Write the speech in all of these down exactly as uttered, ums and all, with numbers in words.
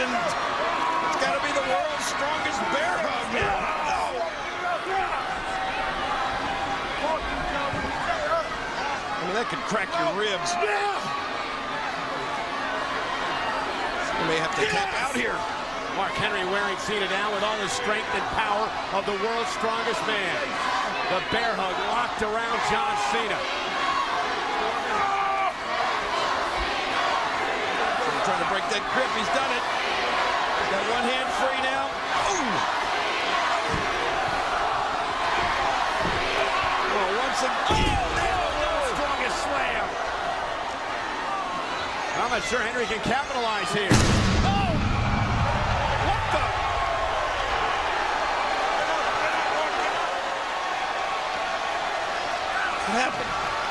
and it's got to be the world's strongest bear hug now. Oh. I mean, that could crack your ribs. You may have to tap out here. Mark Henry wearing Cena down with all the strength and power of the world's strongest man. The bear hug locked around John Cena. Trying to break that grip. He's done it. Got one hand free now. Ooh. Oh, once again. Oh, no. Strongest slam. I'm not sure Henry can capitalize here. Oh! What the? What happened?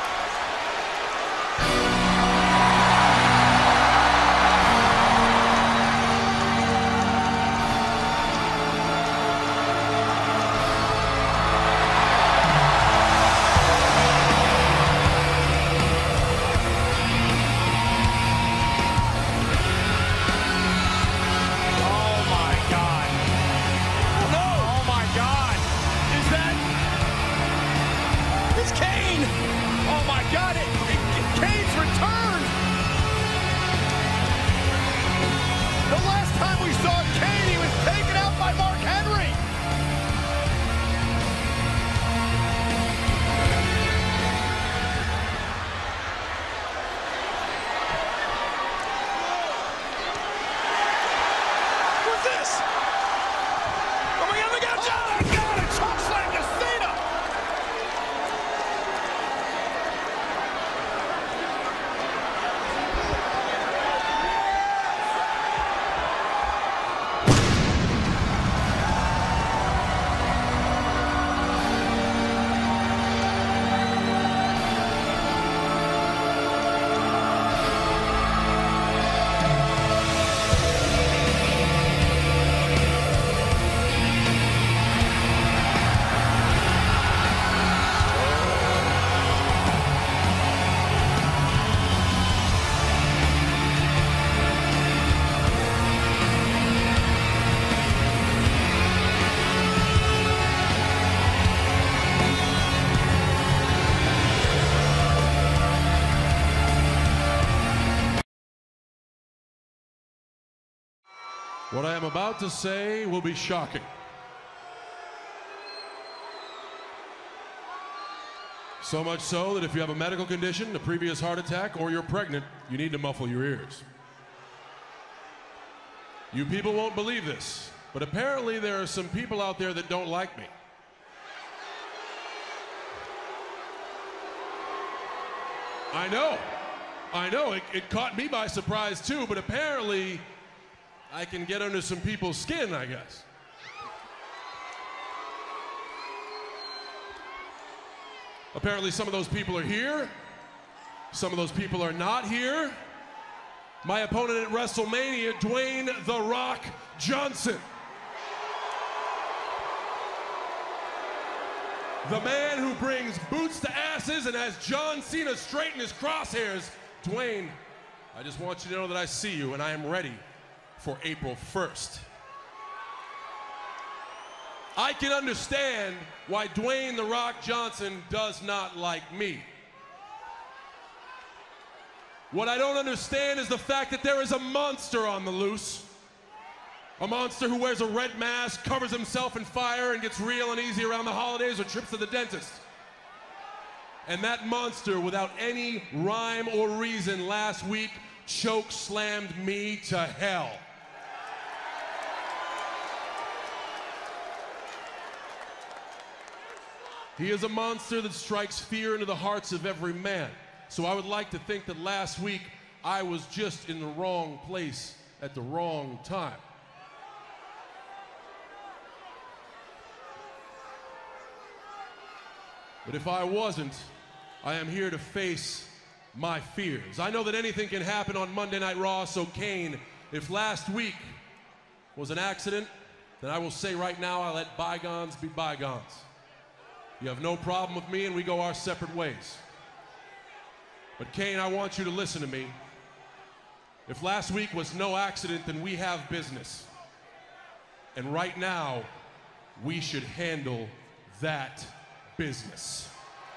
What I am about to say will be shocking. So much so that if you have a medical condition, a previous heart attack, or you're pregnant, you need to muffle your ears. You people won't believe this, but apparently there are some people out there that don't like me. I know. I know. It, it caught me by surprise too, but apparently I can get under some people's skin, I guess. Apparently some of those people are here. Some of those people are not here. My opponent at WrestleMania, Dwayne "The Rock" Johnson. The man who brings boots to asses and has John Cena straighten his crosshairs. Dwayne, I just want you to know that I see you and I am ready for April first. I can understand why Dwayne "The Rock" Johnson does not like me. What I don't understand is the fact that there is a monster on the loose. A monster who wears a red mask, covers himself in fire, and gets real and easy around the holidays or trips to the dentist. And that monster, without any rhyme or reason, last week choke slammed me to hell. He is a monster that strikes fear into the hearts of every man. So I would like to think that last week I was just in the wrong place at the wrong time. But if I wasn't, I am here to face my fears. I know that anything can happen on Monday Night Raw, so Kane, if last week was an accident, then I will say right now I let bygones be bygones. You have no problem with me and we go our separate ways. But Kane, I want you to listen to me. If last week was no accident, then we have business. And right now, we should handle that business.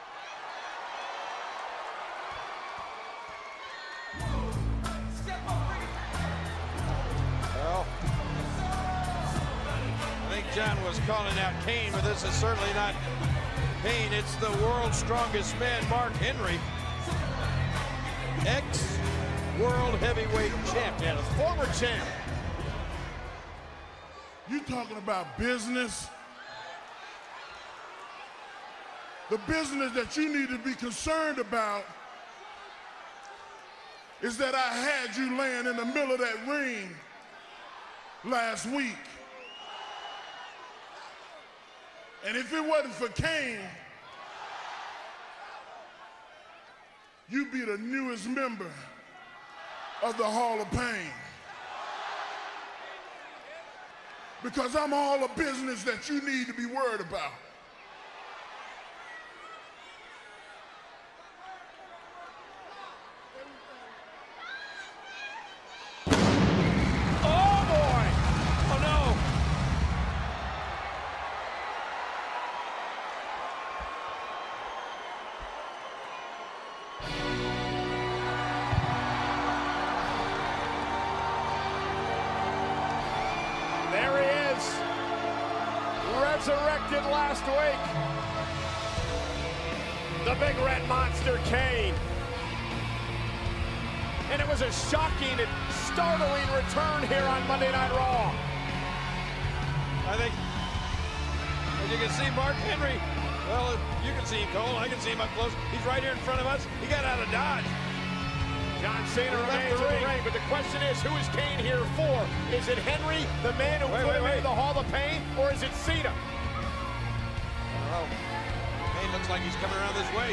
Well, I think John was calling out Kane, but this is certainly not Kane. It's the world's strongest man, Mark Henry, ex-world heavyweight champion, a former champ. You talking about business? The business that you need to be concerned about is that I had you laying in the middle of that ring last week. And if it wasn't for Kane, you'd be the newest member of the Hall of Pain. Because I'm all the business that you need to be worried about. Oh boy! Oh no! There he is, resurrected last week. The big red monster, Kane. And it was a shocking and startling return here on Monday Night Raw. I think, as you can see, Mark Henry, well, you can see him, Cole, I can see him up close. He's right here in front of us. He got out of dodge. John Cena remains in the ring, but the question is, who is Kane here for? Is it Henry, the man who wait, put wait, him wait. into the Hall of Pain, or is it Cena? Oh, Kane looks like he's coming around this way.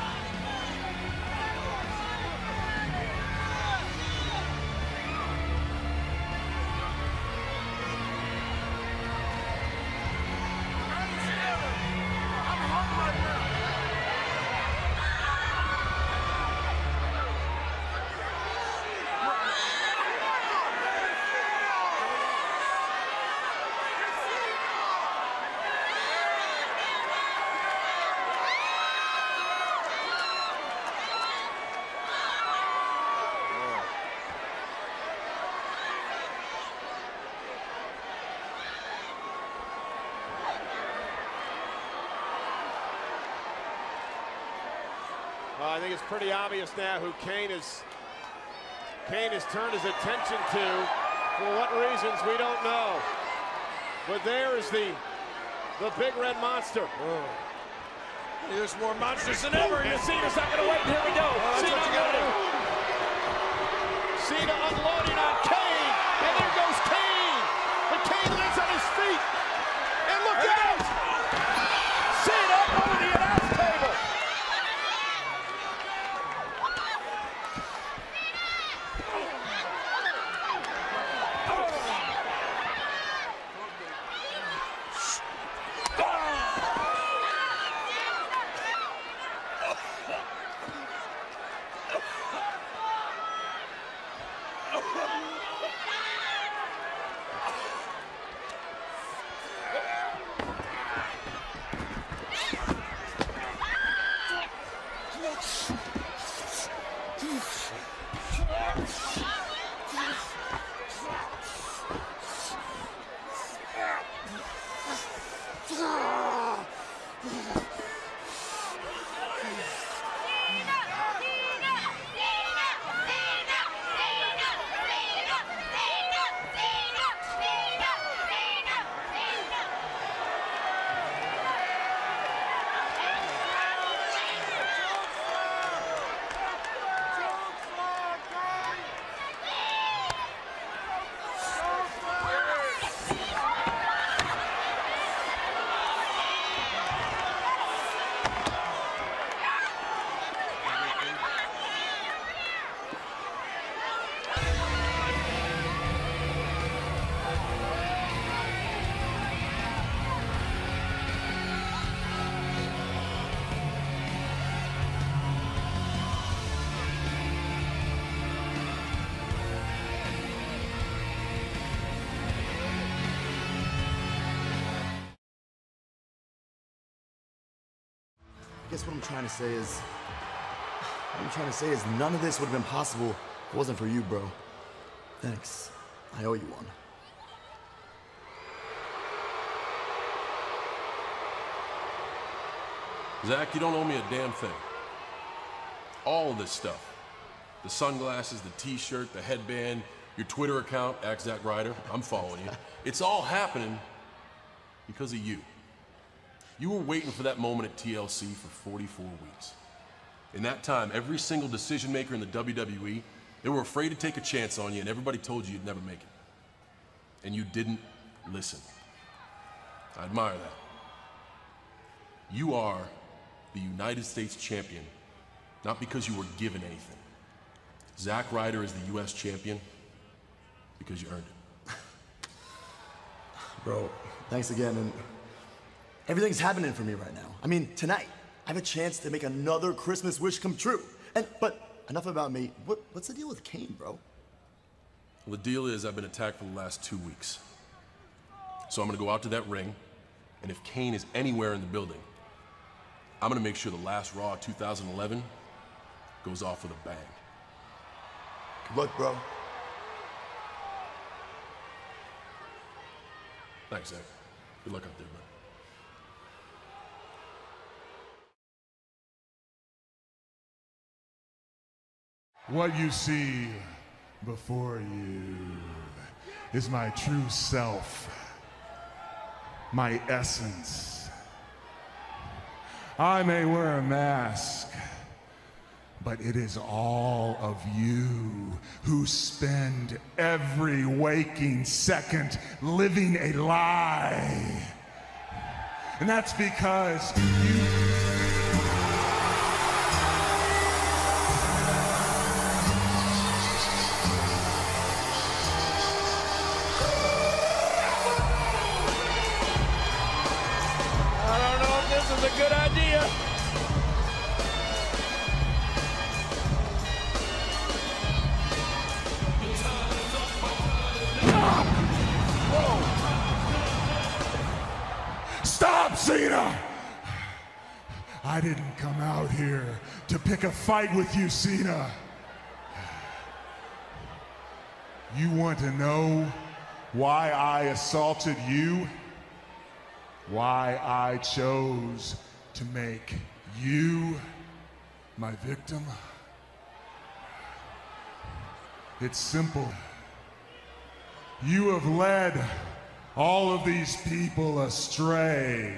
Uh, I think it's pretty obvious now who Kane is. Kane has turned his attention to. For what reasons, we don't know. But there is the the big red monster. Oh. There's more monsters than ever. And Cena's not going to wait. Here we go. Well, that's Cena what you gotta do. Cena unloading on Kane. And there goes Kane. But Kane lands on his feet. And look out! Cena over the announce table. guess what I'm trying to say is, what I'm trying to say is none of this would have been possible if it wasn't for you, bro. Thanks. I owe you one. Zach, you don't owe me a damn thing. All of this stuff. The sunglasses, the t-shirt, the headband, your Twitter account, at Zack Ryder, I'm following you. It's all happening because of you. You were waiting for that moment at T L C for forty-four weeks. In that time, every single decision maker in the W W E, they were afraid to take a chance on you, and everybody told you you'd never make it. And you didn't listen. I admire that. You are the United States champion, not because you were given anything. Zack Ryder is the U S champion because you earned it. Bro, thanks again, and everything's happening for me right now. I mean, tonight, I have a chance to make another Christmas wish come true. And, but enough about me. What, what's the deal with Kane, bro? Well, the deal is I've been attacked for the last two weeks. So I'm gonna go out to that ring, and if Kane is anywhere in the building, I'm gonna make sure the last Raw two thousand eleven goes off with a bang. Good luck, bro. Thanks, Zach. Good luck out there, man. What you see before you is my true self, my essence. I may wear a mask, but it is all of you who spend every waking second living a lie. And that's because you... This is a good idea. Stop, Cena! I didn't come out here to pick a fight with you, Cena. You want to know why I assaulted you? Why I chose to make you my victim? It's simple. You have led all of these people astray.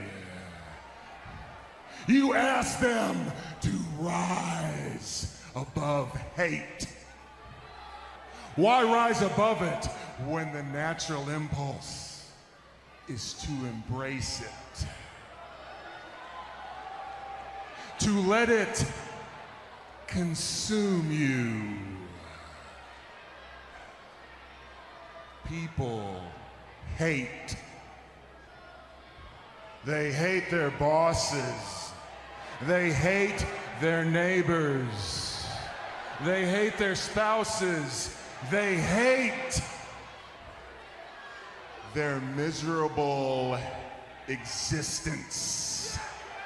You asked them to rise above hate. Why rise above it when the natural impulse is to embrace it? To let it consume you. People hate. They hate their bosses. They hate their neighbors. They hate their spouses. They hate their miserable existence.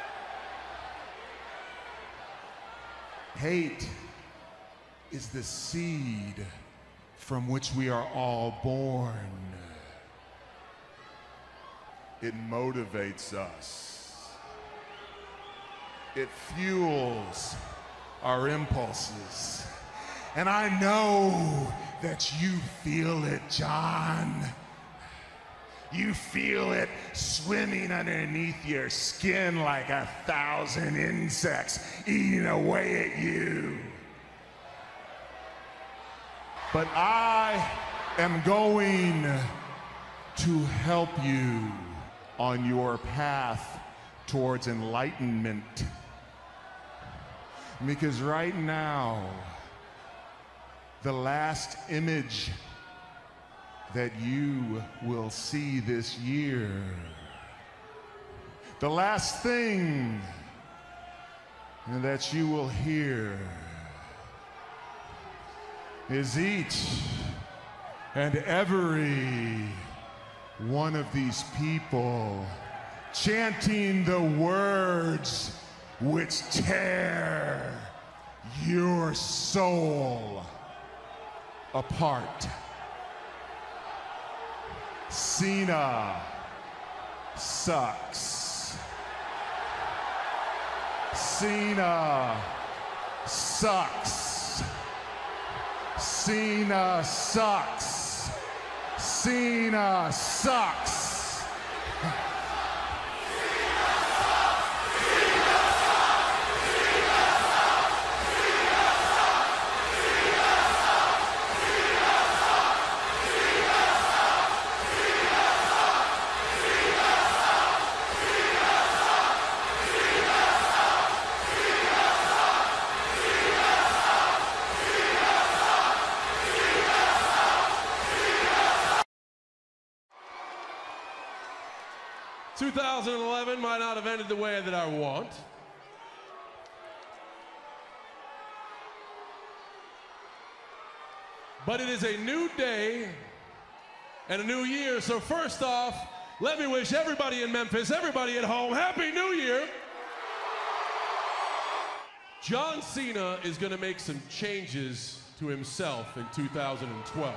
Hate is the seed from which we are all born. It motivates us. It fuels our impulses. And I know that you feel it, John. You feel it swimming underneath your skin like a thousand insects eating away at you. But I am going to help you on your path towards enlightenment. Because right now, the last image that you will see this year, the last thing that you will hear, is each and every one of these people chanting the words which tear your soul apart. Cena sucks. Cena sucks. Cena sucks. Cena sucks. two thousand eleven might not have ended the way that I want. But it is a new day and a new year. So first off, let me wish everybody in Memphis, everybody at home, Happy New Year. John Cena is going to make some changes to himself in two thousand twelve.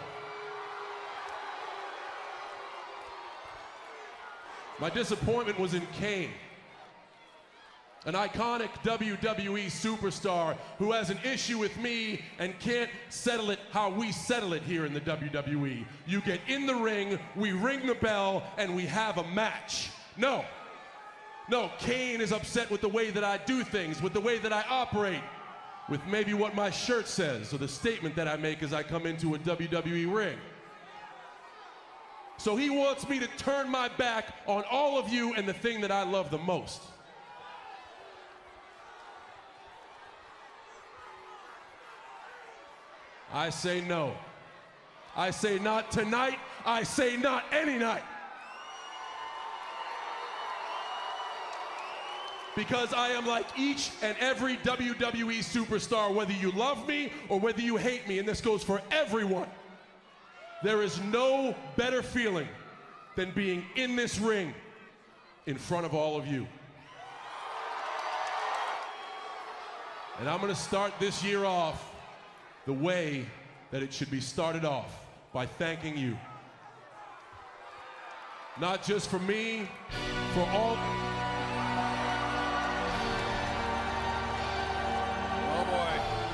My disappointment was in Kane, an iconic W W E superstar who has an issue with me and can't settle it how we settle it here in the W W E. You get in the ring, we ring the bell, and we have a match. No, no, Kane is upset with the way that I do things, with the way that I operate, with maybe what my shirt says or the statement that I make as I come into a W W E ring. So he wants me to turn my back on all of you and the thing that I love the most. I say no. I say not tonight. I say not any night. Because I am like each and every W W E superstar, whether you love me or whether you hate me, and this goes for everyone. There is no better feeling than being in this ring in front of all of you. And I'm going to start this year off the way that it should be started off, by thanking you. Not just for me, for all... Oh boy.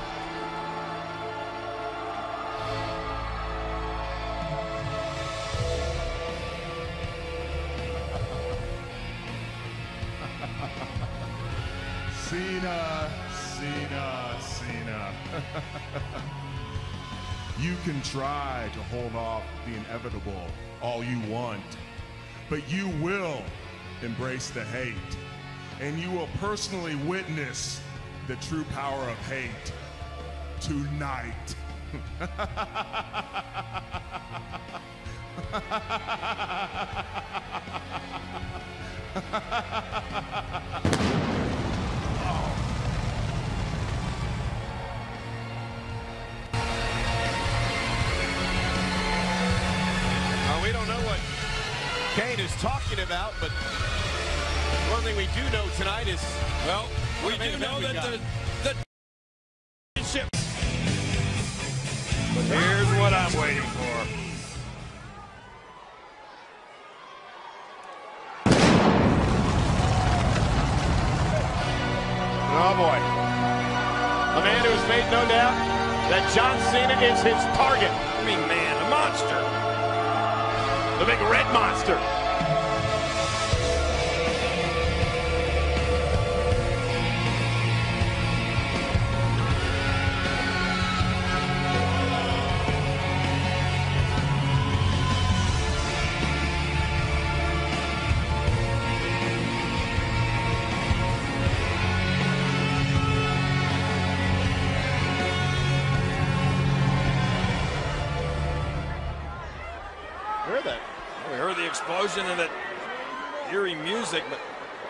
Cena, Cena, Cena. You can try to hold off the inevitable all you want, but you will embrace the hate, and you will personally witness the true power of hate tonight. We don't know what Kane is talking about, but one thing we do know tonight is, Well, we do know that the, the ship. But here's what I'm waiting for. oh boy, a man who has made no doubt that John Cena is his target. I mean, man, a monster. The big red monster. Hear that? We heard the explosion and that eerie music, but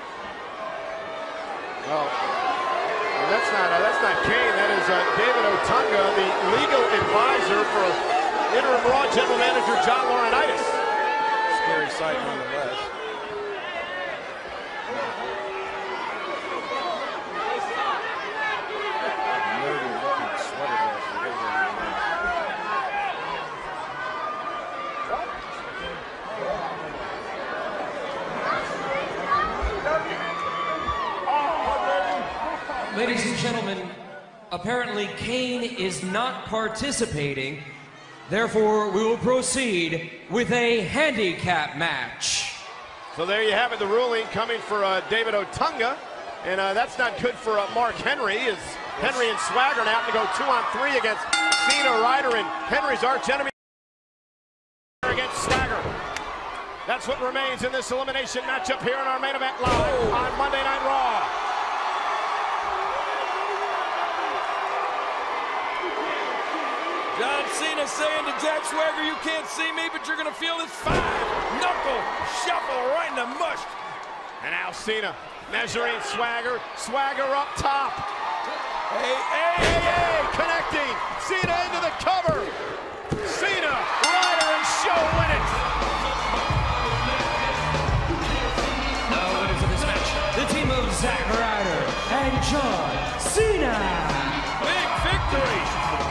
well, well that's not uh, that's not Kane. That is uh, David Otunga, the legal advisor for interim Raw General Manager John Laurinaitis. scary sight nonetheless. apparently Kane is not participating. Therefore, we will proceed with a handicap match. So there you have it, the ruling coming for uh, David Otunga. And uh, that's not good for uh, Mark Henry, as Henry and Swagger now have to go two on three against Cena, Ryder, and Henry's arch enemy against Swagger. That's what remains in this elimination matchup here in our main event live on Monday Night Raw. John Cena saying to Jack Swagger, you can't see me, but you're going to feel this five-knuckle shuffle right in the mush. And now Cena measuring Swagger. Swagger up top. Hey, hey, hey, hey, connecting. Cena into the cover. Cena, Ryder, and Show win it. The winners of this match, the team of Zack Ryder and John Cena. Big victory.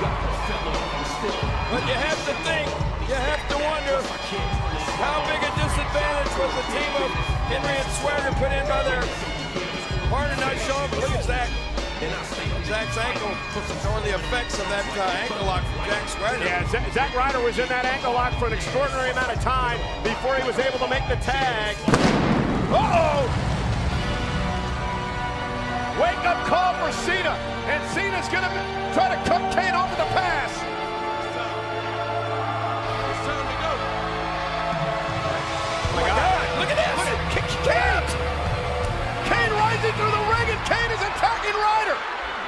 But you have to think, you have to wonder how big a disadvantage was the team of Henry and Swagger put in by their partner not showing. Look at Zack. Zack's ankle showing the effects of that uh, ankle lock from Jack Swagger. Yeah, Z Zack Ryder was in that ankle lock for an extraordinary amount of time before he was able to make the tag. Uh-oh! Wake-up call for Cena, and Cena's gonna try to cut Kane off of the pass. Oh my God, look at this! Look at Kane! Kane rising through the ring, and Kane is attacking Ryder!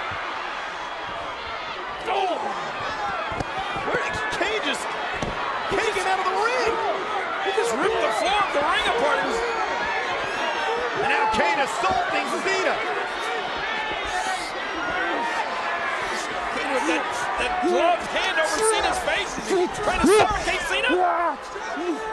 Oh! Where did Kane just... Kane get out of the ring! He just ripped the floor of the ring apart. It was... And now Kane assaulting Cena! Kane with that, that gloved hand over Cena's face. Is he trying to suffocate Cena?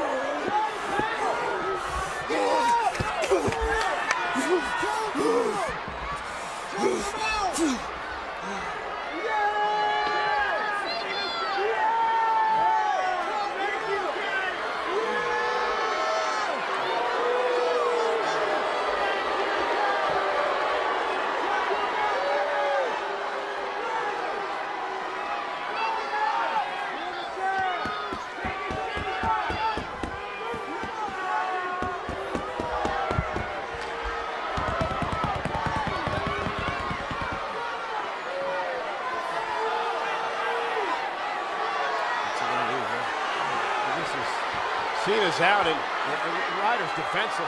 Cena's out, and, and Ryder's defenseless.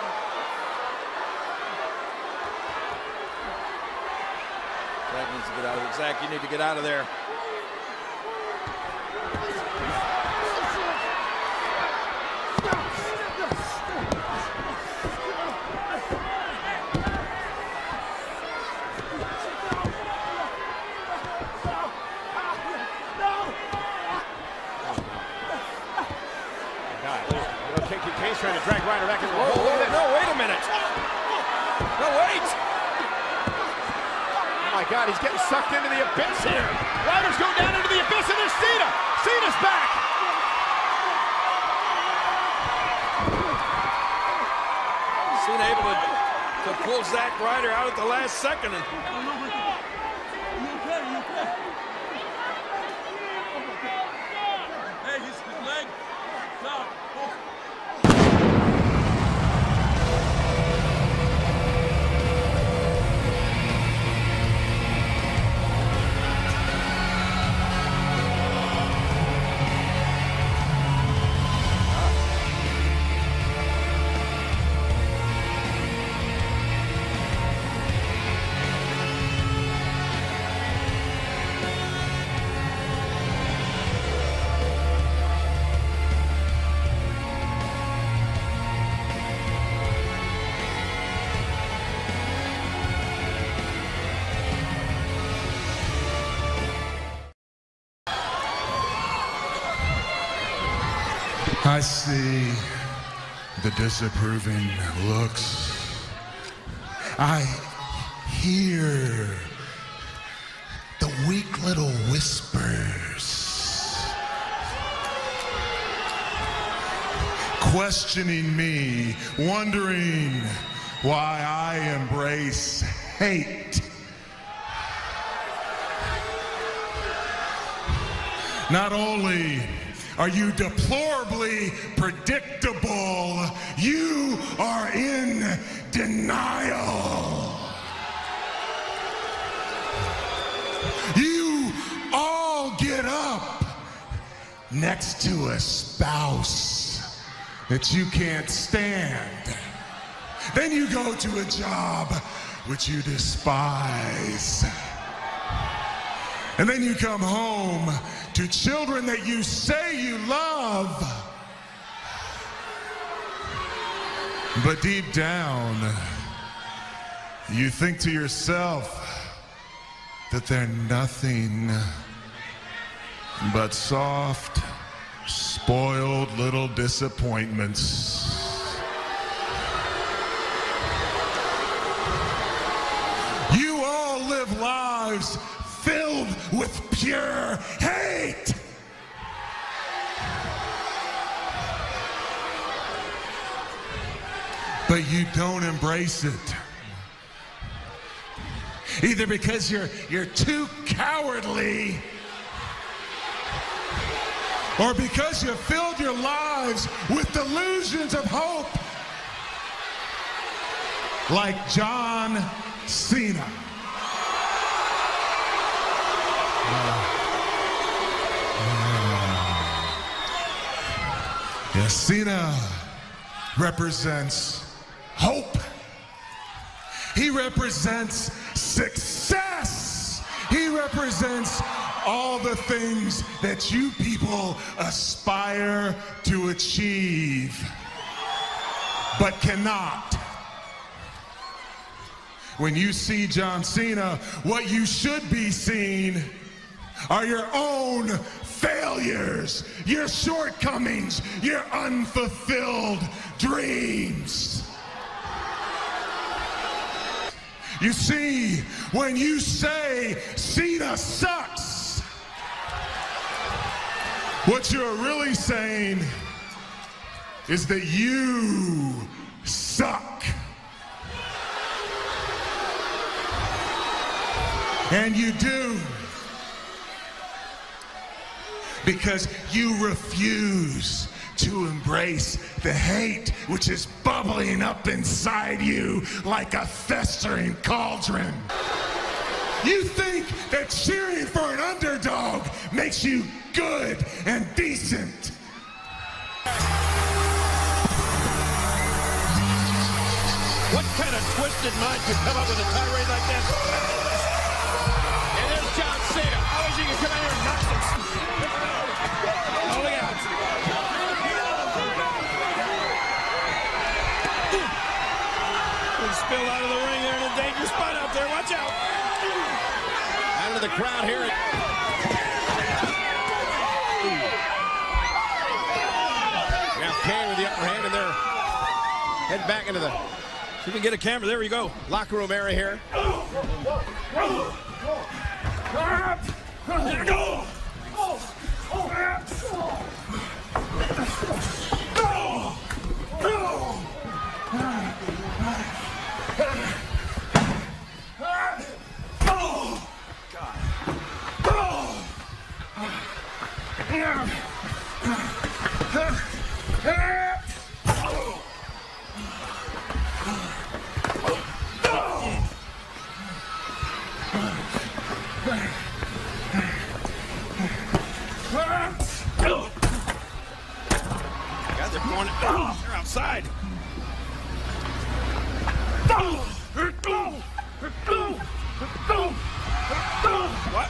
Zack needs to get out of there. Zack, you need to get out of there. Kane's trying to drag Ryder back in the hole. hole. No, wait a minute. No, wait. Oh my God, he's getting sucked into the abyss here. Ryder's going down into the abyss, and there's Cena. Cena's back. Cena able to, to pull Zack Ryder out at the last second. And hey, his leg. Stop. I see the disapproving looks. I hear the weak little whispers, questioning me, wondering why I embrace hate. Not only are you deplorably predictable, you are in denial. You all get up next to a spouse that you can't stand. Then you go to a job which you despise. And then you come home to children that you say you love. But deep down, you think to yourself that they're nothing but soft, spoiled little disappointments. You all live lives filled with pure hate. But you don't embrace it. Either because you're you're too cowardly, or because you filled your lives with delusions of hope, like John Cena. Yeah, Cena represents hope. He represents success. He represents all the things that you people aspire to achieve, but cannot. When you see John Cena, what you should be seeing are your own failures, your shortcomings, your unfulfilled dreams. You see, when you say Cena sucks, what you're really saying is that you suck. And you do. Because you refuse to embrace the hate which is bubbling up inside you like a festering cauldron. You think that cheering for an underdog makes you good and decent. What kind of twisted mind could come up with a tirade like that? And there's John Cena. How is he going to come out here and knock some... Oh, look out. He spilled out of the ring there in a dangerous spot out there. Watch out. Out of the crowd here. Now Kane with the upper hand, and they're heading back into the... See if we can get a camera. There we go. Locker room area here. There go. God, they're going. They're outside. What?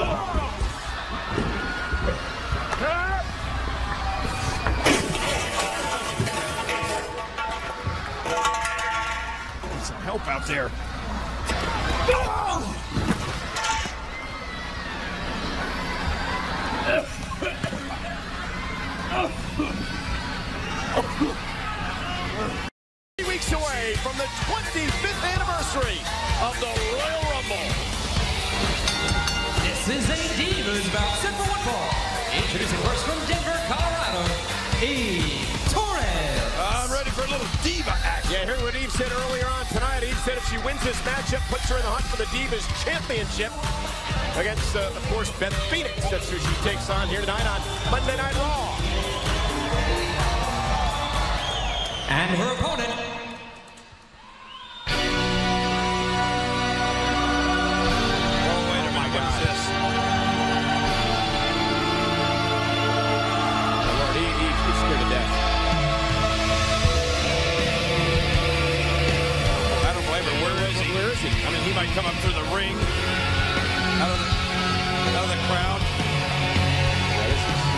Need some help out there. Three weeks away from the twenty-fifth anniversary of the Royal Rumble. This is a Divas Bout Set for One Fall. Introducing first from Denver, Colorado, Eve Torres. I'm ready for a little diva action. Yeah, hear what Eve said earlier on tonight. Eve said if she wins this matchup, puts her in the hunt for the Divas Championship against, uh, of course, Beth Phoenix. That's who she takes on here tonight on Monday Night Raw. And her opponent, Oh, wait a minute. What is this? Oh, Lord, he, he, he's scared to death. I don't blame her. Where is he? Where is he? I mean, he might come up through the ring, out of the, out of the crowd. Yeah, this is...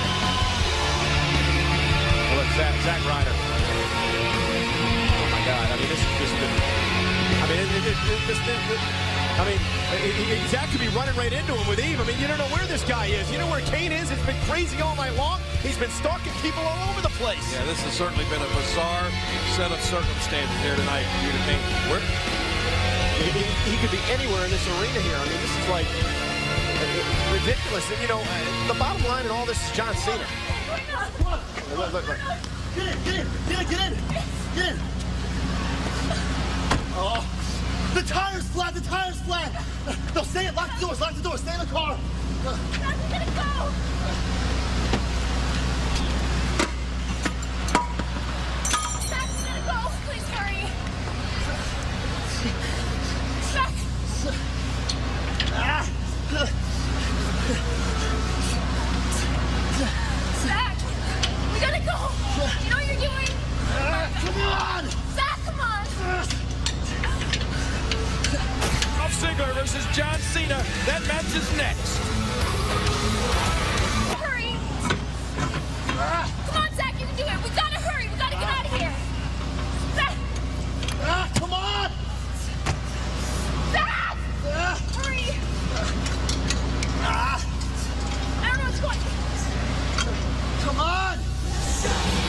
Oh, look, Zack, Zack Ryder. Oh, my God. I mean, this is just been... I mean, it, it, it, it, this, it, it, I mean, it, it, Zack could be running right into him with Eve. I mean, you don't know where this guy is. You know where Kane is? It's been crazy all night long. He's been stalking people all over the place. Yeah, this has certainly been a bizarre set of circumstances here tonight due to Kane. Where? He, he, he could be anywhere in this arena here. I mean, this is like uh, ridiculous. And, you know, uh, the bottom line in all this is John Cena. Look, look, look. Get in, get in, get in, get in, get in. Oh, the tire's flat, the tire's flat. No, stay in, lock the doors, lock the doors, stay in the car. Dad, we gotta go! Zach, we gotta go! Please hurry! Zach! Ah. Zach! We gotta go! You know what you're doing? Ah, come on! Zach, come on! Dolph Ziggler versus John Cena. That match is next. Hurry! Come on, Zach, you can do it! We gotta hurry! We gotta get out of here! Zach! Ah, come on! Zach! Ah. Hurry! Ah, I don't know what's going on. come on!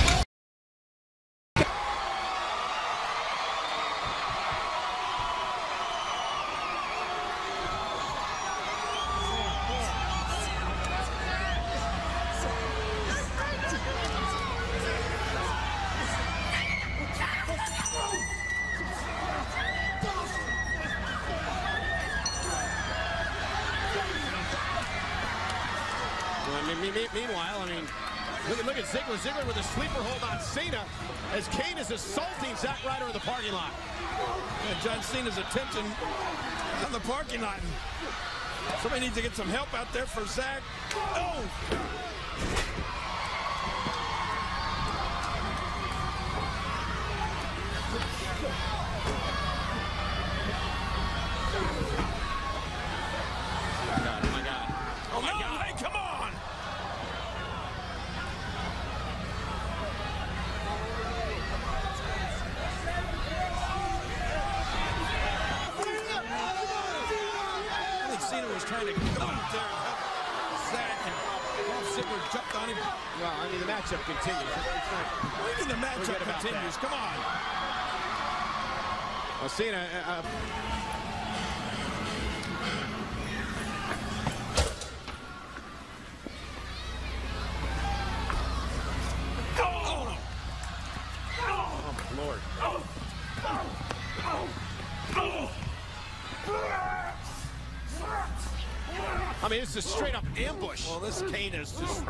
Meanwhile, I mean, look at, look at Ziggler. Ziggler with a sleeper hold on Cena as Kane is assaulting Zack Ryder in the parking lot. Yeah, John Cena's attention on the parking lot. Somebody needs to get some help out there for Zack. Oh! Oh, my God. Oh, my God. Hey, come on! I think Cena was trying to go out there and help Zack, and Dolph Ziggler jumped on him. Well, I mean, the matchup continues. It's not, What do you mean the matchup Forget about continues? that. Come on. well, Cena, uh, uh, Oh! oh, my Lord. I mean, it's a straight up ambush. Well, this Kane is just...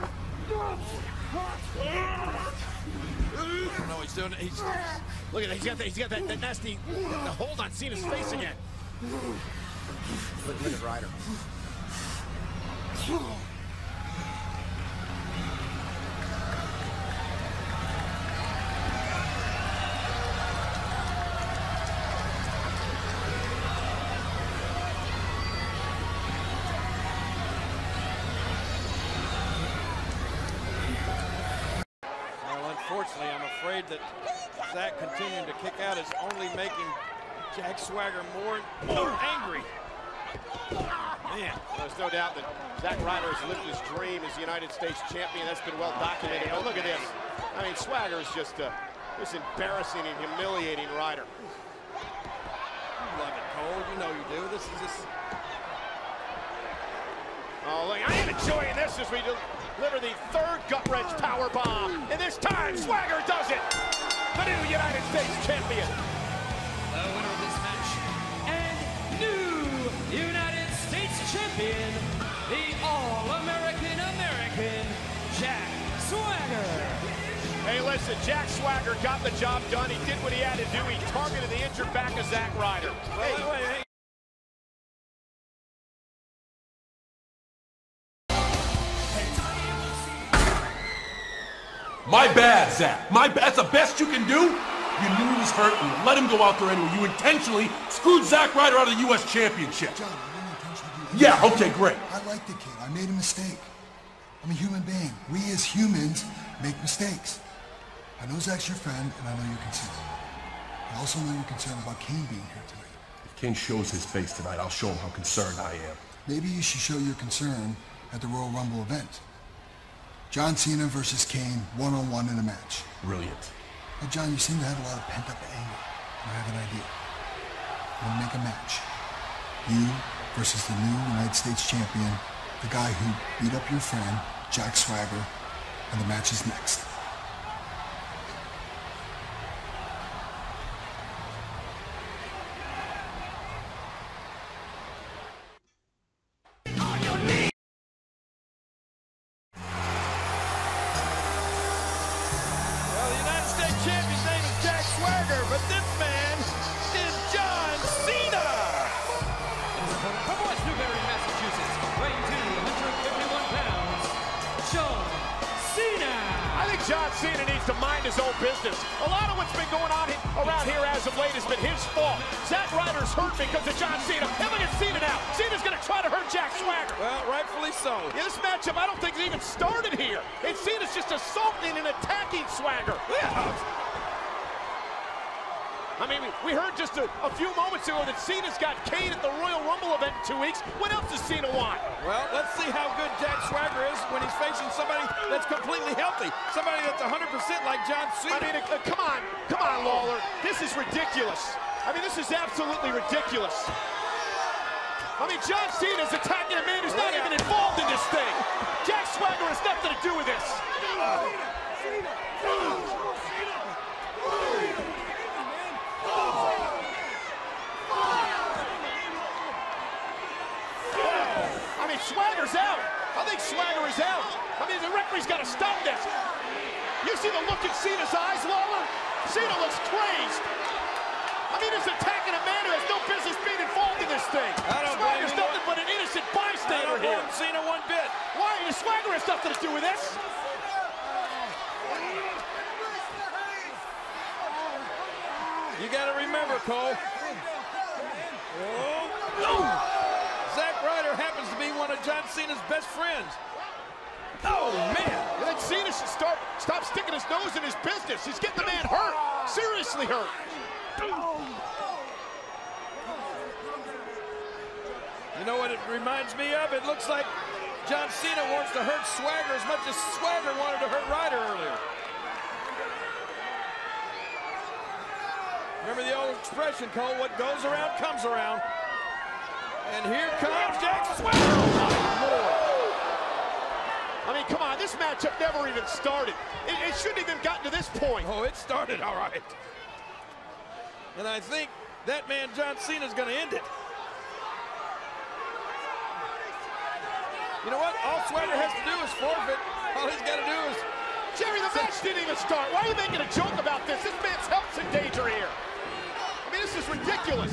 I don't know what he's doing. He's... Look at that. He's got that, he's got that, that nasty the hold on Cena's face again. Look, look at Ryder. Well, unfortunately, I'm afraid that Zack continuing to kick out is only making Jack Swagger more, more angry. Man, there's no doubt that Zack Ryder has lived his dream as the United States champion. That's been well documented. But look at this. I mean, Swagger is just, uh, just embarrassing and humiliating Ryder. You love it, Cole. You know you do. This is just... Oh, look, I am enjoying this as we deliver the third gut-wrench power bomb. And this time, Swagger does it. The new United States champion. The winner of this match Hey, listen, Jack Swagger got the job done. He did what he had to do. He targeted the injured back of Zack Ryder. Hey, wait, wait, hey. My bad, Zack. My bad. That's the best you can do? You knew he was hurt and you let him go out there anyway. You intentionally screwed Zack Ryder out of the U S Championship. John, I didn't intentionally do Yeah, okay, great. I like the kid. I made a mistake. I'm a human being. We as humans make mistakes. I know Zack's your friend, and I know you're concerned. I also know you're concerned about Kane being here tonight. If Kane shows his face tonight, I'll show him how concerned I am. Maybe you should show your concern at the Royal Rumble event. John Cena versus Kane, one-on-one in a match. Brilliant. Now, John, you seem to have a lot of pent-up anger. I have an idea. I'm gonna make a match. You versus the new United States champion, the guy who beat up your friend, Jack Swagger, and the match is next. John Cena needs to mind his own business. A lot of what's been going on around here as of late has been his fault. Zack Ryder's hurt because of John Cena. And look at Cena now. Cena's going to try to hurt Jack Swagger. Well, rightfully so. Yeah, this matchup, I don't think it even started here. And Cena's just assaulting and attacking Swagger. Yeah. I mean, we heard just a, a few moments ago that Cena's got Kane at the Royal Rumble event in two weeks. What else does Cena want? Well, let's see how good Jack Swagger is when he's facing somebody that's completely healthy. Somebody that's one hundred percent like John Cena. I mean, uh, come on. Come on, Lawler. This is ridiculous. I mean, this is absolutely ridiculous. I mean, John Cena's attacking a man who's not even involved in this thing. Jack Swagger has nothing to do with this. Uh, I mean, Swagger's out. I think Swagger is out. I mean, the referee's got to stop this. You see the look in Cena's eyes, Lawler? Cena looks crazed. I mean, he's attacking a man who has no business being involved in this thing. I don't Swagger's blame nothing but an innocent bystander I don't here. blame Cena one bit. Why? Swagger has nothing to do with this. You got to remember, Cole. Oh, no! Zack Ryder happens to be one of John Cena's best friends. Oh, man! I think Cena should start, stop sticking his nose in his business. He's getting the man hurt. Seriously hurt. You know what it reminds me of? It looks like John Cena wants to hurt Swagger as much as Swagger wanted to hurt Ryder earlier. Remember the old expression, Cole, what goes around comes around. And here comes Jack Swagger. Oh, Lord. I mean, come on, this matchup never even started. It, it shouldn't even gotten to this point. Oh, it started all right. And I think that man, John Cena, is going to end it. You know what? All Swagger has to do is forfeit. All he's got to do is... Jerry, the match didn't even start. Why are you making a joke about this? This man's health's in danger here. I mean, this is ridiculous.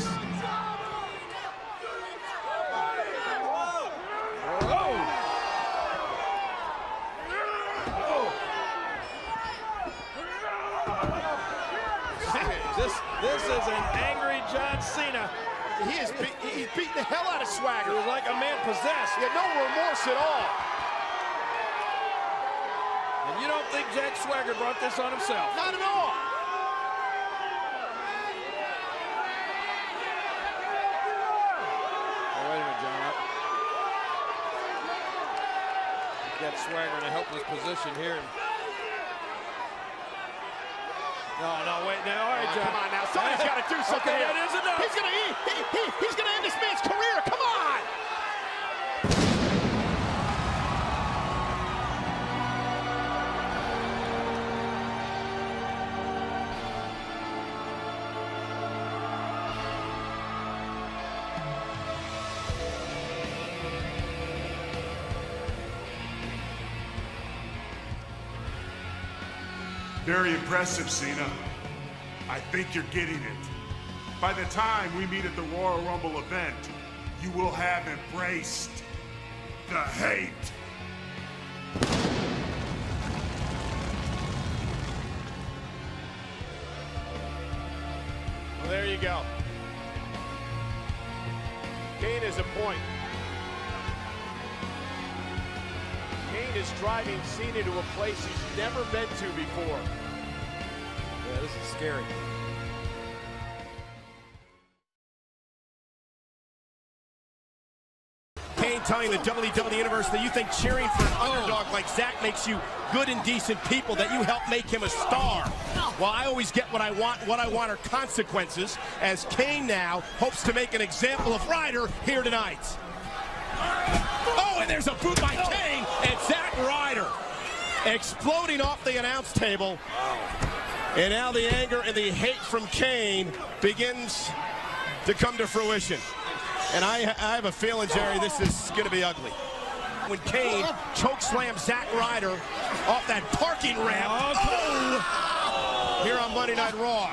This, this is an angry John Cena. He is be he's beating the hell out of Swagger. He was like a man possessed. He had no remorse at all. And you don't think Jack Swagger brought this on himself? Not at all. Oh, wait a minute, John. He's got Swagger in a helpless position here. No, no, wait now. All right, John. Come on now. Somebody's got to do something. Okay, here. that is enough. He's gonna he, he, he, he's gonna end this man's career. Come on. Very impressive, Cena. I think you're getting it. By the time we meet at the Royal Rumble event, you will have embraced the hate. Well, there you go. Kane is a point. Kane is driving Cena to a place he's never been to before. Yeah, this is scary. Kane telling the W W E Universe that you think cheering for an underdog like Zack makes you good and decent people, that you help make him a star. Well, I always get what I want. What I want are consequences, as Kane now hopes to make an example of Ryder here tonight. Oh, and there's a boot by Kane, and Zack Ryder exploding off the announce table. And now the anger and the hate from Kane begins to come to fruition. And I, I have a feeling, Jerry, this is going to be ugly. When Kane chokeslams Zack Ryder off that parking ramp oh, here on Monday Night Raw.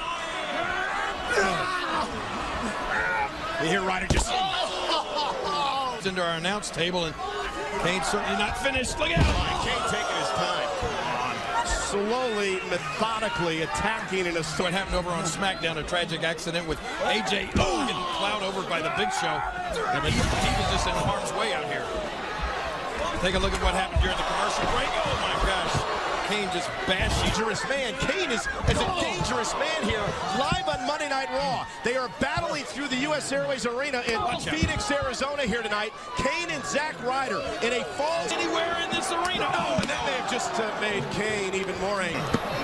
You hear Ryder just into our announce table, and Kane's certainly not finished. Look out! Kane taking his time. Slowly, methodically attacking in a... So what happened over on SmackDown, a tragic accident with A J oh, getting plowed over by the Big Show. Yeah, but he, he was just in harm's way out here. Take a look at what happened during the commercial break. Oh my gosh. Kane just bashed. Dangerous man. Kane is, is a dangerous man here, live on Monday Night Raw. They are battling through the U S Airways Arena in Phoenix, Arizona here tonight. Kane and Zack Ryder in a falls anywhere in this arena. Oh, and that may have just uh, made Kane even more angry.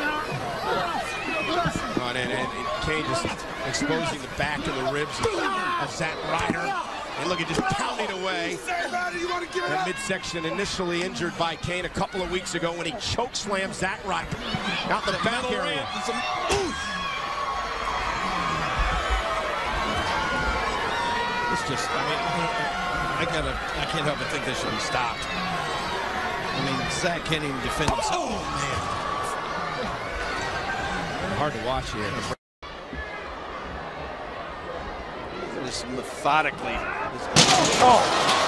Oh, and, and, and Kane just exposing the back and the ribs of, of Zack Ryder. And look at just pounding away. That midsection initially injured by Kane a couple of weeks ago when he chokeslammed Zack Ryder out the back area. It's just, I mean, I gotta, I can't help but think this should be stopped. I mean, Zack can't even defend himself. Oh man, hard to watch here. Just methodically. Oh.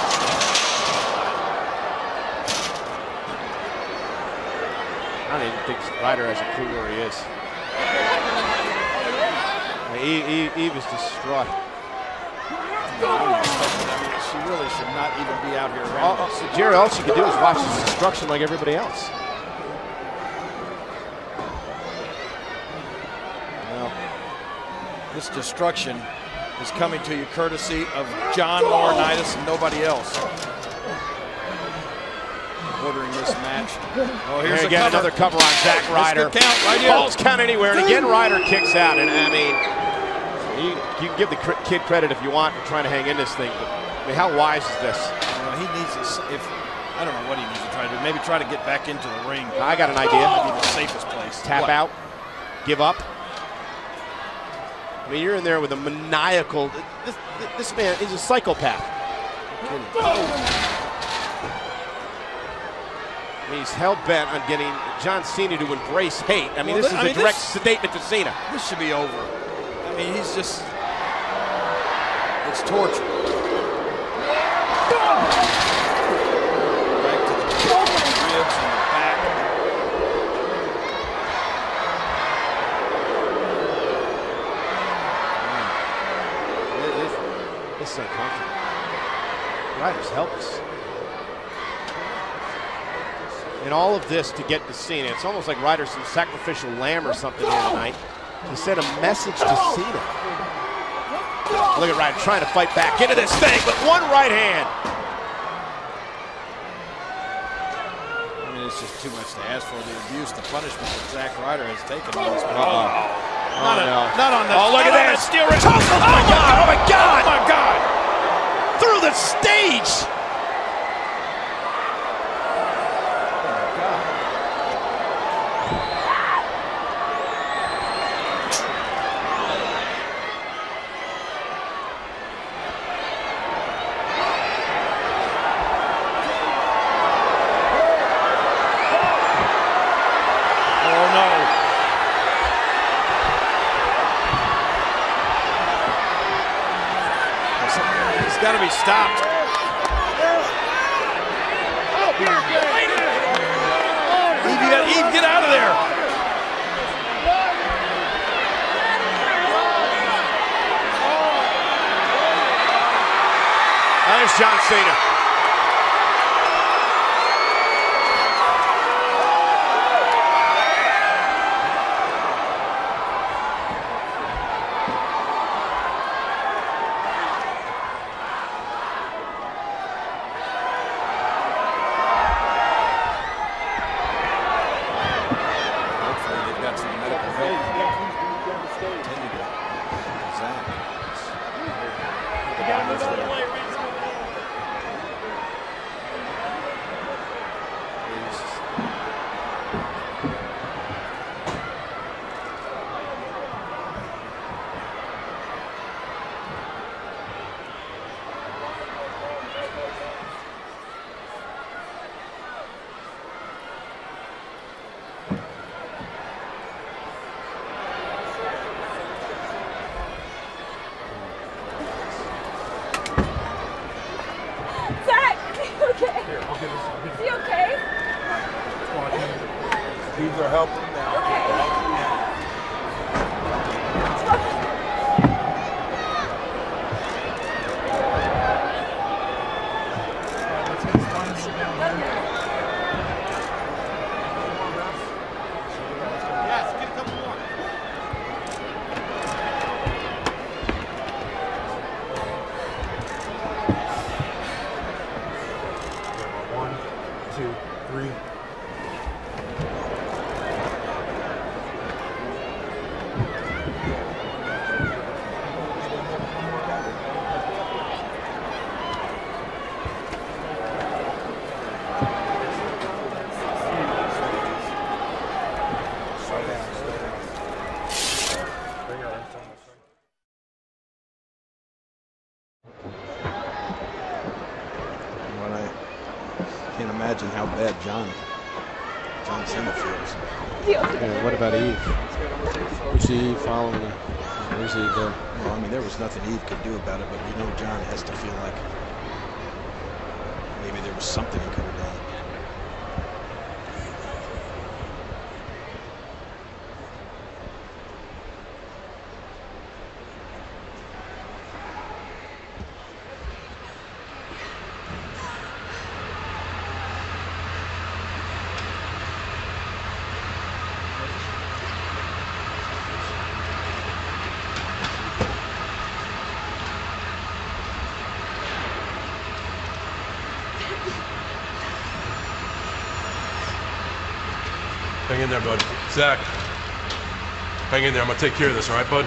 I don't even think Ryder has a clue where he is. Eve, Eve, Eve is distraught. I mean, she really should not even be out here around. All, so Jerry, all she can do is watch this destruction like everybody else. Well, this destruction is coming to you courtesy of John Laurinaitis and nobody else. Ordering this match. Oh, here's again cover. Another cover on Zack Ryder. Count right here. Balls count anywhere, and again Ryder kicks out. And I mean, you, you can give the kid credit if you want for trying to hang in this thing, but I mean, how wise is this? Well, he needs to, if I don't know what he needs to try to do. Maybe try to get back into the ring. I got an idea. Maybe the safest place. Tap what? out, give up. I mean, you're in there with a maniacal. This, this man is a psychopath. Oh. He's hell-bent on getting John Cena to embrace hate. I mean, well, this is I a mean, direct this, statement to Cena. This should be over. I mean, he's just, it's torture. Back to the ribs and the back. This, this is uncomfortable. Ryder's helpless. And all of this to get to Cena. It's almost like Ryder's some sacrificial lamb or something here tonight to send a message to Cena. Look at Ryder trying to fight back into this thing with one right hand. I mean, it's just too much to ask for, the abuse, the punishment that Zack Ryder has taken on this. Uh-oh. Oh, not, no. a, not on the. Oh, look at that. Steel ring. Oh, my God. Oh, my God. Oh, my God. Through the stage. Oh, no. got to be stopped. Eve, you got Eve, get out of there. There's John Cena. These are helping now. Okay. Yes, get a couple more. One, two, three. Can't imagine how bad John John Cena feels. Yeah, what about Eve? Was she following the, where's he go? Well, I mean, there was nothing Eve could do about it, but we know John has to feel like maybe there was something he could have done. Hang in there, bud. Zach, hang in there. I'm gonna take care of this, all right, bud?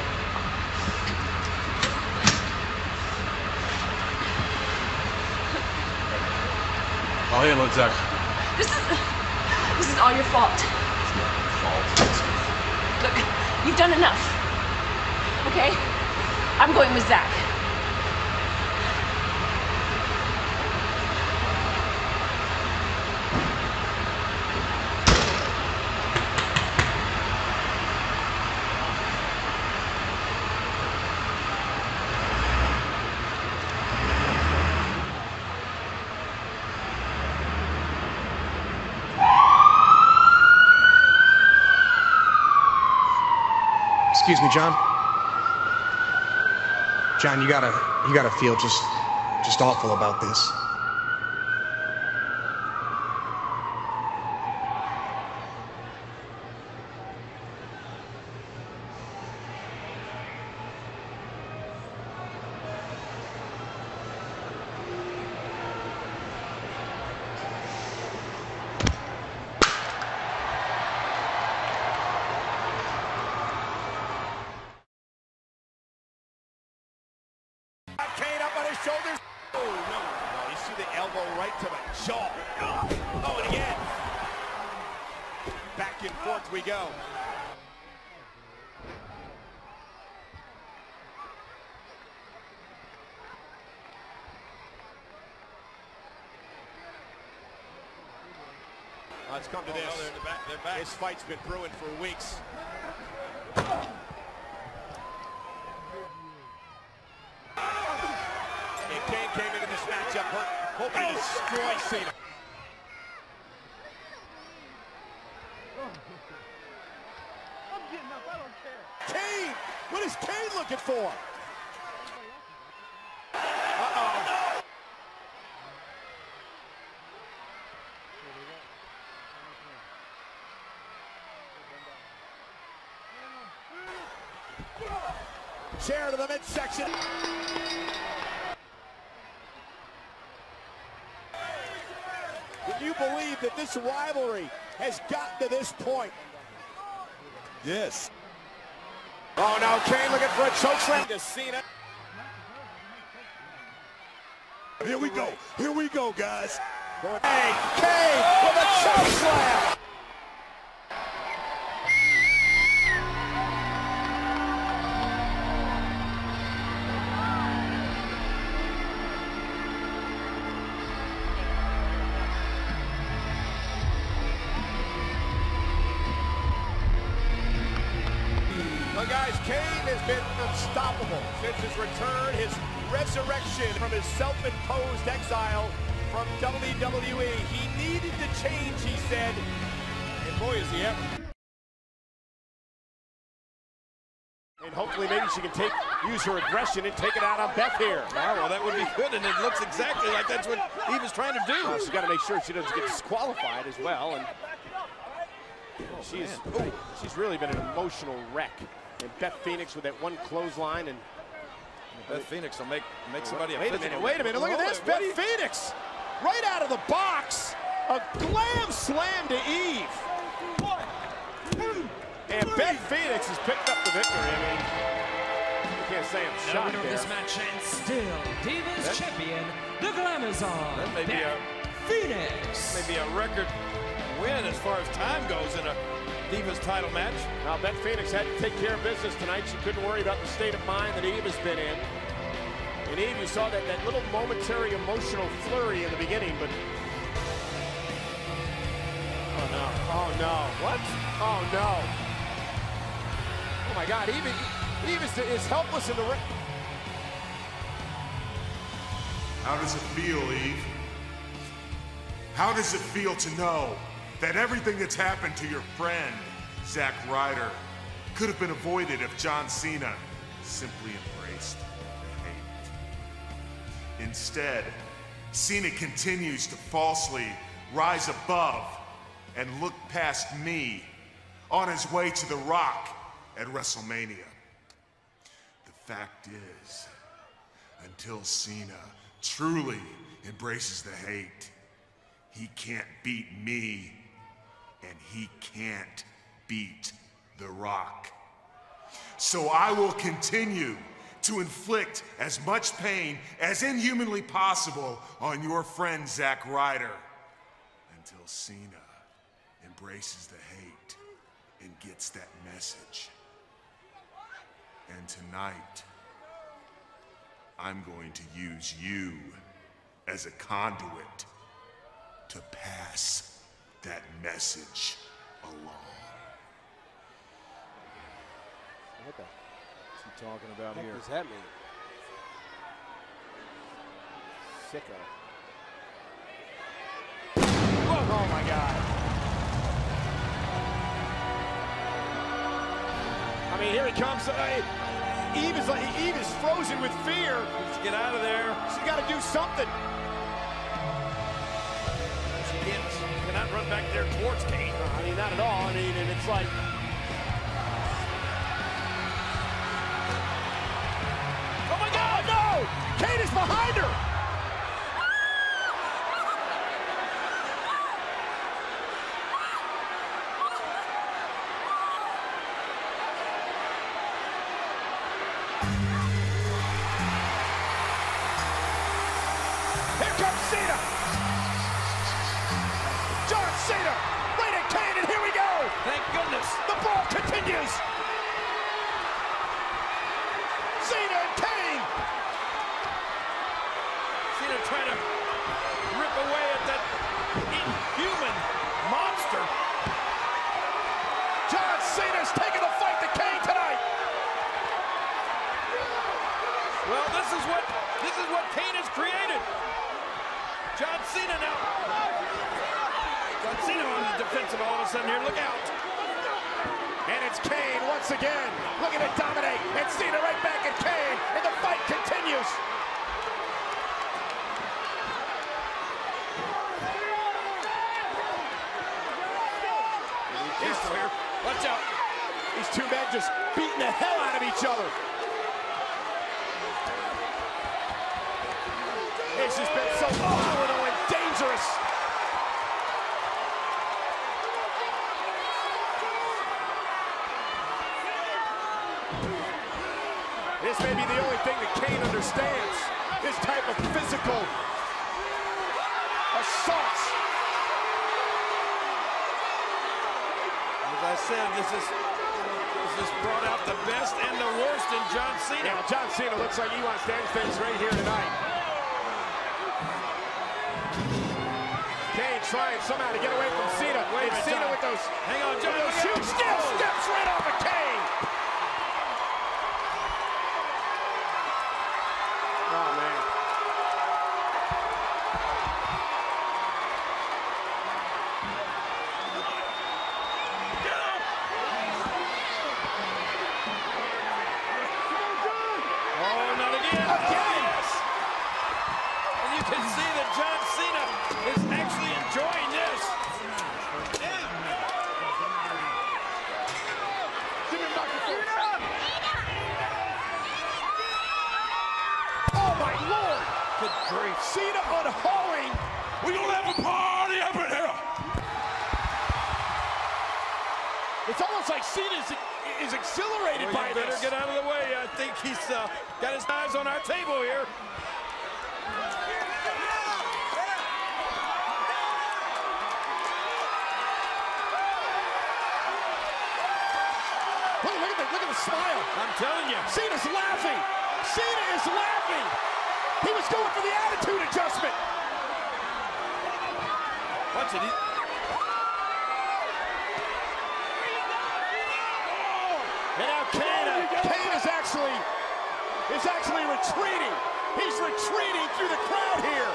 I'll handle it, Zach. This is this is all your fault. It's not your fault. Look, you've done enough. Okay? I'm going with Zach. Excuse me, John. John, you gotta, you gotta feel just, just awful about this. Kane up on his shoulders. Oh, no. no. You see the elbow right to the jaw. Oh, and again. Back and forth we go. Let's come to this. Oh, they're in the back. They're back. This fight's been brewing for weeks. And Kane matchup, hoping to destroy Cena. Kane! What is Kane looking for? Uh-oh. Chair to the midsection. Can you believe that this rivalry has gotten to this point? Yes. Oh no, Kane looking for a chokeslam to Cena. Here we go. Here we go, guys. Hey, Kane with a chokeslam. Well, guys, Kane has been unstoppable since his return, his resurrection from his self-imposed exile from W W E. He needed to change, he said, and boy, is he ever. And hopefully maybe she can take, use her aggression and take it out on Beth here. Oh, well, that would be good, and it looks exactly like that's what Eve is trying to do. Well, she's got to make sure she doesn't get disqualified as well. And oh, she's, oh, she's really been an emotional wreck. And Beth Phoenix with that one clothesline, and Beth Phoenix will make make somebody a wait a minute, wait a minute, look at this, Beth Phoenix, right out of the box, a glam slam to Eve. And Beth Phoenix has picked up the victory. I mean, you can't say I'm shocked there. This match and still Divas that, champion, the Glamazon. That may be a Phoenix. Maybe a record win as far as time goes in a Divas title match. Now, Beth Phoenix had to take care of business tonight. She couldn't worry about the state of mind that Eve has been in. And Eve, you saw that, that little momentary emotional flurry in the beginning, but... Oh, no. Oh, no. What? Oh, no. Oh, my God. Eve, Eve is, is helpless in the ring. How does it feel, Eve? How does it feel to know that everything that's happened to your friend, Zack Ryder, could have been avoided if John Cena simply embraced the hate? Instead, Cena continues to falsely rise above and look past me on his way to The Rock at WrestleMania. The fact is, until Cena truly embraces the hate, he can't beat me, and he can't beat The Rock. So I will continue to inflict as much pain as inhumanly possible on your friend Zack Ryder until Cena embraces the hate and gets that message. And tonight, I'm going to use you as a conduit to pass that message along. What the is he talking about what here? What does that mean? Sicko. Oh my God. I mean, here he comes. Uh, Eve is like Eve is frozen with fear. Let's get out of there. She's got to do something. She can't, she cannot run back there towards Kane. No, I mean, not at all. I mean, and it's like. Oh my God, no! Kane is behind her! Here comes Cena! John Cena! Right at Kane, and here we go! Thank goodness! The ball continues! Cena and Kane! Cena trying to rip away at that inhuman monster. John Cena's taking the fight to Kane tonight! Well, this is what This is what Kane has created. John Cena now. John Cena on the defensive all of a sudden here. Look out. And it's Kane once again looking to dominate. And Cena right back at Kane. And the fight continues. Careful here. Watch out. These two men just beating the hell out of each other. This has been so volatile and dangerous. This may be the only thing that Kane understands. This type of physical assaults. As I said, this is this has brought out the best and the worst in John Cena. Now, John Cena looks like he wants to end things right here tonight. Kane trying somehow to get away from Cena. Wait, and Cena John. with those, hang on, John, with those huge steps, oh. steps right off of Kane. Oh, man. Oh, not again. Again. Yes. And you can see that John Cena is actually enjoying this. Oh, my Lord. Good grief. Cena unhauling. We gonna have a party up in here. It's almost like Cena is, is exhilarated Well, by you better this. get out of the way. I think he's uh, got his eyes on our table here. Look, look, at the, look at the smile. I'm telling you. Cena's laughing. Cena is laughing. He was going for the attitude adjustment. Watch it. He... And now Kane, Kane is actually, is actually retreating. He's retreating through the crowd here.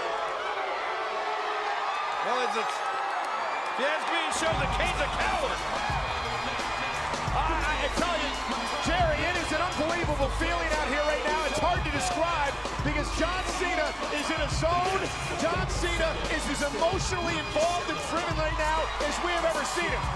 Well, it's a... If you ask me, it shows that Kane's a coward. I, I tell you, Jerry, it is an unbelievable feeling out here right now. It's hard to describe because John Cena is in a zone. John Cena is as emotionally involved and driven right now as we have ever seen him.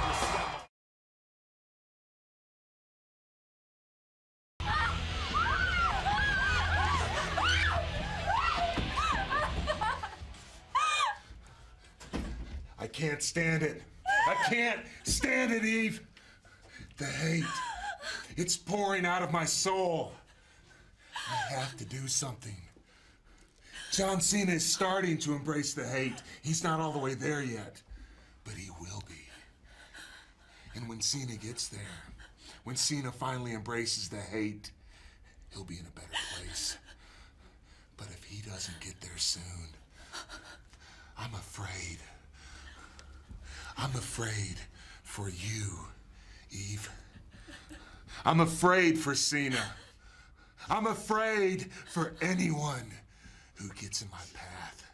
I can't stand it. I can't stand it, Eve. The hate. It's pouring out of my soul. I have to do something. John Cena is starting to embrace the hate. He's not all the way there yet, but he will be. And when Cena gets there, when Cena finally embraces the hate, he'll be in a better place. But if he doesn't get there soon, I'm afraid. I'm afraid for you, Eve. I'm afraid for Cena. I'm afraid for anyone who gets in my path.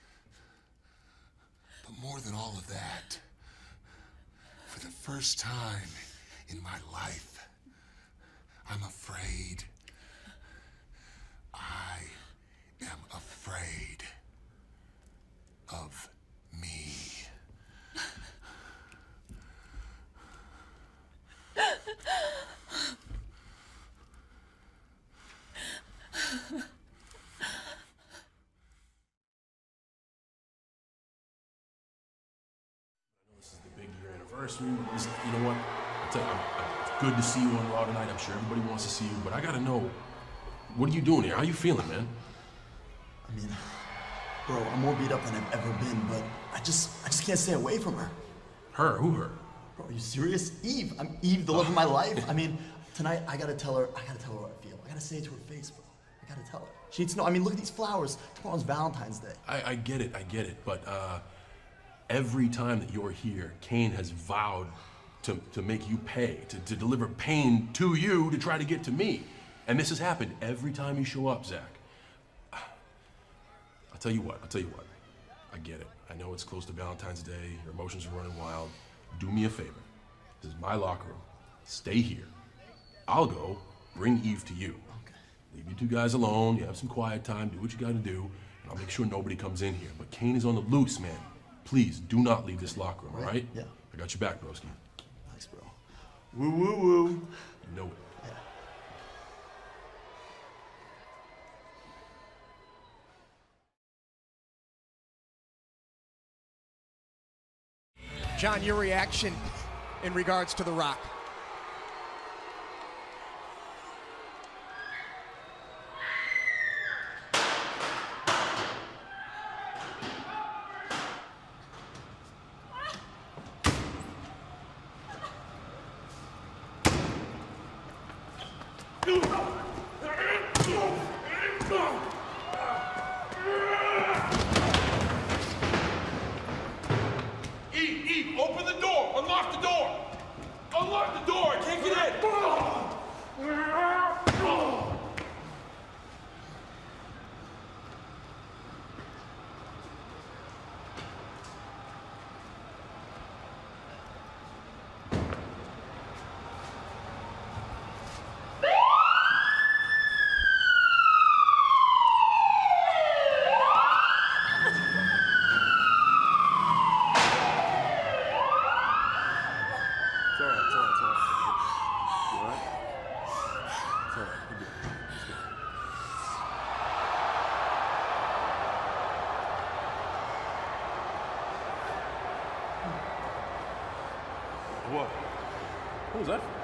But more than all of that, for the first time in my life, I'm afraid. I am afraid of me. This is the big year anniversary. This, you know what? I'll tell you, I'm, I'm, it's good to see you on Raw tonight. I'm sure everybody wants to see you, but I gotta know, what are you doing here? How you feeling, man? I mean, bro, I'm more beat up than I've ever been, but I just, I just can't stay away from her. Her? Who her? Bro, are you serious? Eve. I'm Eve, the love of my life. I mean, tonight I gotta tell her, I gotta tell her what I feel. I gotta say it to her face, bro. I gotta tell her. She needs to know. I mean, look at these flowers. Tomorrow's Valentine's Day. I, I get it, I get it, but uh, every time that you're here, Kane has vowed to, to make you pay, to, to deliver pain to you to try to get to me. And this has happened every time you show up, Zach. I'll tell you what, I'll tell you what. I get it. I know it's close to Valentine's Day. Your emotions are running wild. Do me a favor. This is my locker room. Stay here. I'll go bring Eve to you. Okay. Leave you two guys alone. You have some quiet time. Do what you got to do. And I'll make sure nobody comes in here. But Kane is on the loose, man. Please do not leave this locker room, all right? Yeah. I got your back, broski. Thanks, bro. Woo, woo, woo. You know it. John, your reaction in regards to The Rock? Eve, Eve, open the door! Unlock the door! Unlock the door! I can't get in! It's all right, it's all right, it's all right. You all right? It's all right. You're good. Let's go. What? What was that for?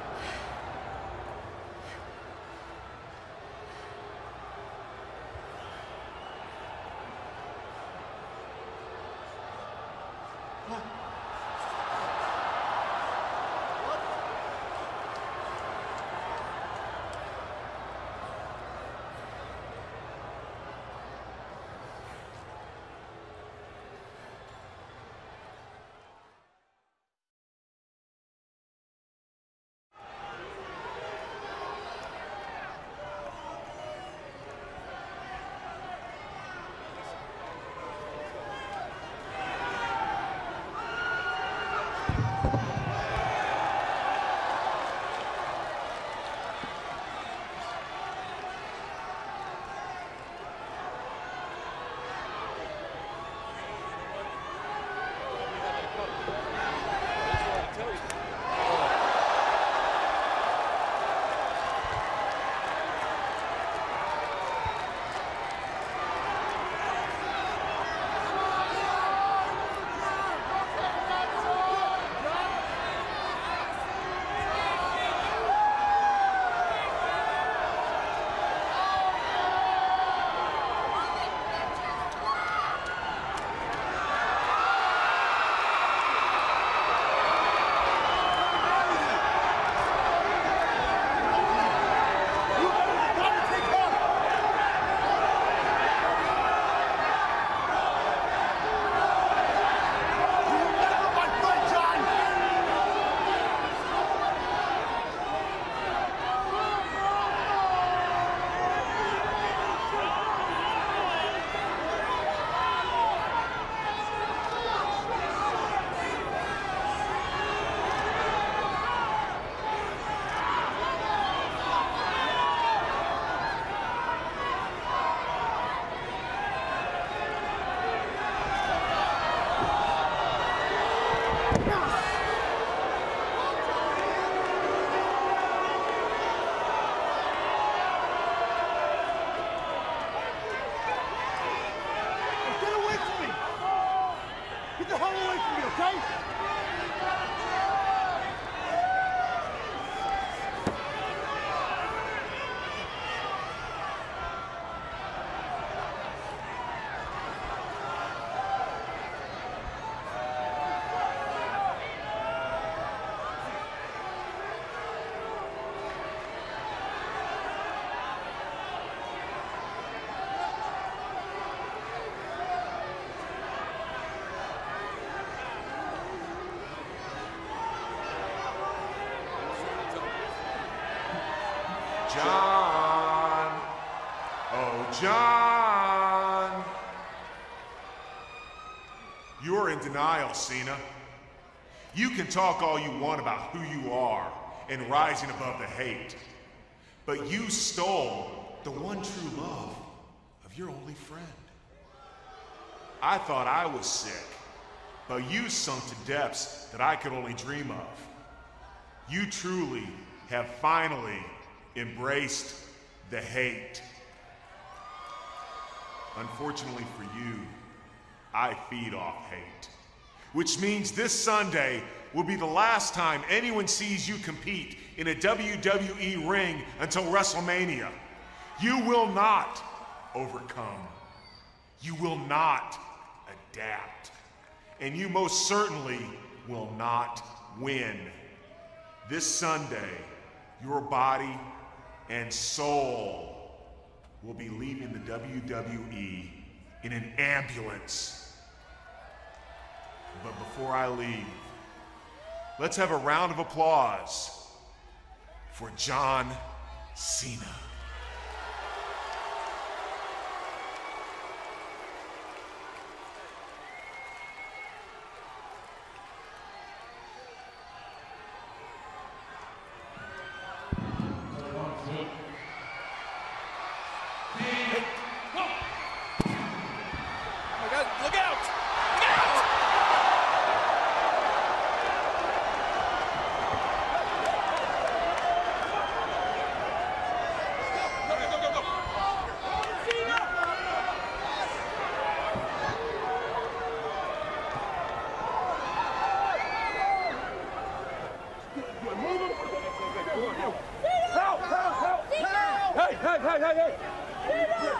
John. Oh, John. denial, Cena. You can talk all you want about who you are and rising above the hate, but you stole the one true love of your only friend. I thought I was sick, but you sunk to depths that I could only dream of. You truly have finally embraced the hate. Unfortunately for you, I feed off hate, which means this Sunday will be the last time anyone sees you compete in a W W E ring until WrestleMania. You will not overcome. You will not adapt. And you most certainly will not win. This Sunday, your body and soul will be leaving the W W E in an ambulance. But before I leave, let's have a round of applause for John Cena. Look out! Help! Help! Help! Hey! Hey! Hey! Hey! Hey!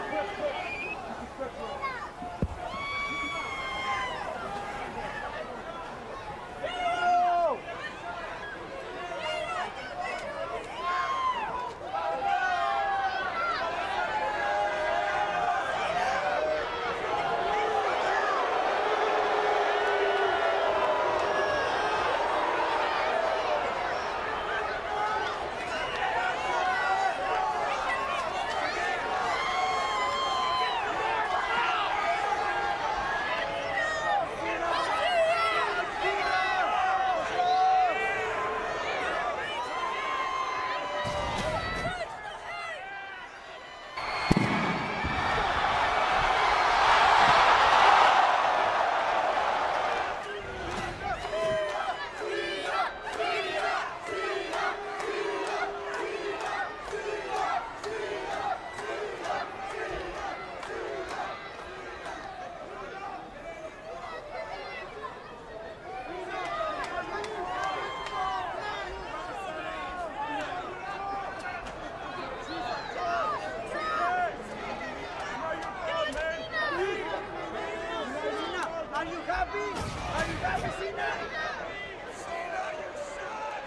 Are you happy? Are you happy, Cena? Cena, you son!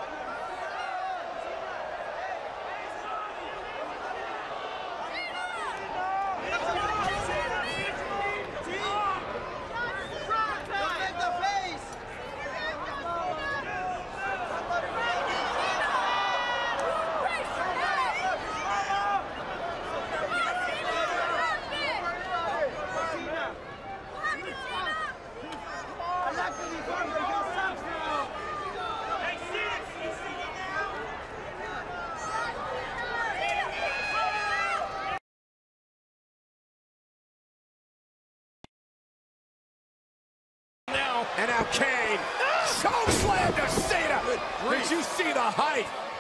Don't make the face! And now Kane, choke slam to Cena. Did you see the height?